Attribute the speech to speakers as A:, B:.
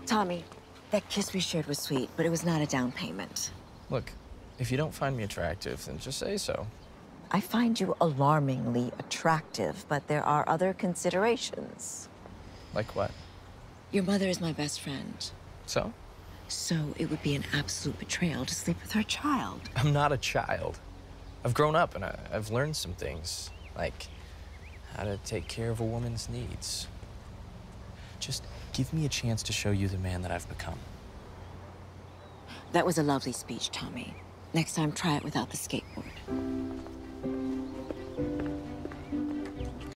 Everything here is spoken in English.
A: Tommy, that kiss we shared was sweet, but it was not a down payment.
B: Look, if you don't find me attractive, then just say so.
A: I find you alarmingly attractive, but there are other considerations.
B: Like what?
A: Your mother is my best friend.
B: So?
A: So it would be an absolute betrayal to sleep with her child.
B: I'm not a child. I've grown up and I've learned some things, like how to take care of a woman's needs. Just give me a chance to show you the man that I've become.
A: That was a lovely speech, Tommy. Next time, try it without the skateboard.